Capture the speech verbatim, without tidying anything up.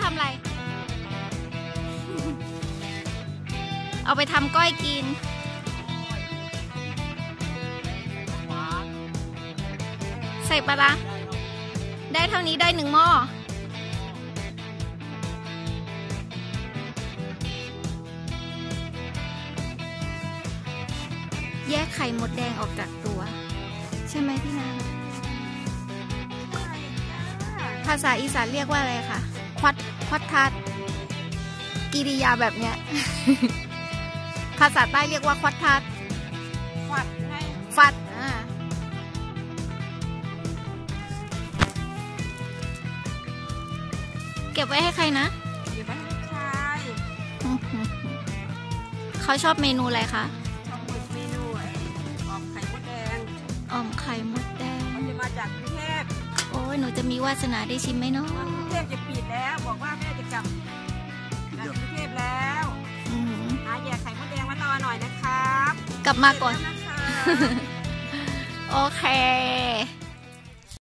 ำอะไร เอาไปทำก้อยกินใส่ปลาร้าได้เท่านี้ได้หนึ่งหม้อแยกไข่มดแดงออกจากตัวใช่ไหมพี่นางภาษาอีสานเรียกว่าอะไรคะควัดควัดทัดกิริยาแบบเนี้ย ภาษาใต้เรียกว่าควัดทัดฟัดไงฟัดอ่าเก็บไว้ให้ใครนะเก็บไว้ให้ลูกชายเขาชอบเมนูอะไรคะชอบเมนูออมไข่มดแดงออมไข่มดแดงเขาจะมาจากกรุงเทพโอ้ยหนูจะมีวาสนาได้ชิมไหมเนาะกรุงเทพจะปิดแล้วบอกว่าแม่จะกลับจากกรุงเทพแล้วหาแยกไข่มดแดงมารอหน่อยนะครับกลับมาก่อนโอเค